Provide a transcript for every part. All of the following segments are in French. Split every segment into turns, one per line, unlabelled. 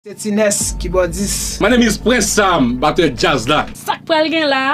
C'est Inès, keyboardiste.
My name is Prince Sam, batteur jazz là.
Sak pral gen là.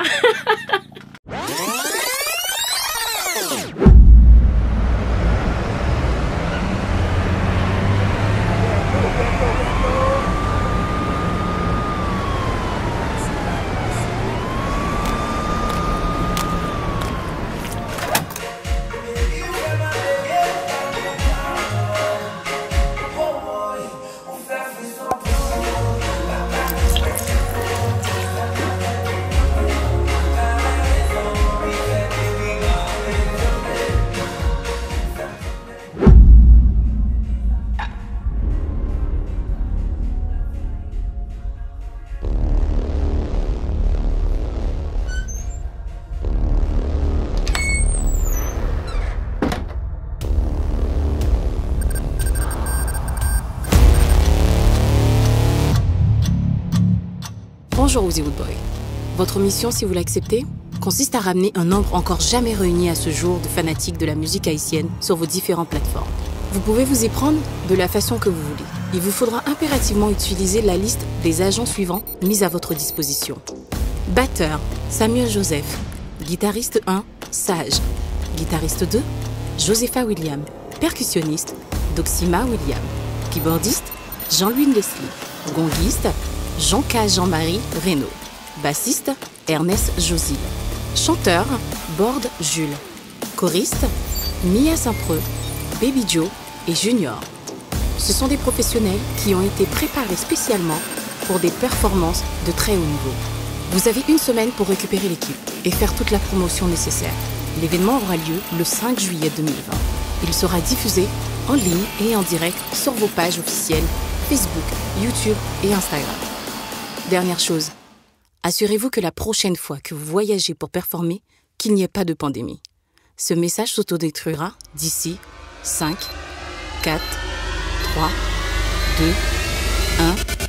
Bonjour Hollywood Boy. Votre mission, si vous l'acceptez, consiste à ramener un nombre encore jamais réuni à ce jour de fanatiques de la musique haïtienne sur vos différentes plateformes. Vous pouvez vous y prendre de la façon que vous voulez. Il vous faudra impérativement utiliser la liste des agents suivants mis à votre disposition. Batteur, Samuel Joseph. Guitariste 1, Sage. Guitariste 2, Josepha William. Percussionniste, Doxima William. Keyboardiste, Jean-Louis Leslie. Gonguiste, Jean-Marie Reynaud. Bassiste, Ernest Josile. Chanteur, Borde Jules. Choriste, Mia Saint-Preux, Baby Joe et Junior. Ce sont des professionnels qui ont été préparés spécialement pour des performances de très haut niveau. Vous avez une semaine pour récupérer l'équipe et faire toute la promotion nécessaire. L'événement aura lieu le 5 juillet 2020. Il sera diffusé en ligne et en direct sur vos pages officielles Facebook, YouTube et Instagram. Dernière chose, assurez-vous que la prochaine fois que vous voyagez pour performer, qu'il n'y ait pas de pandémie. Ce message s'autodétruira d'ici 5, 4, 3, 2, 1...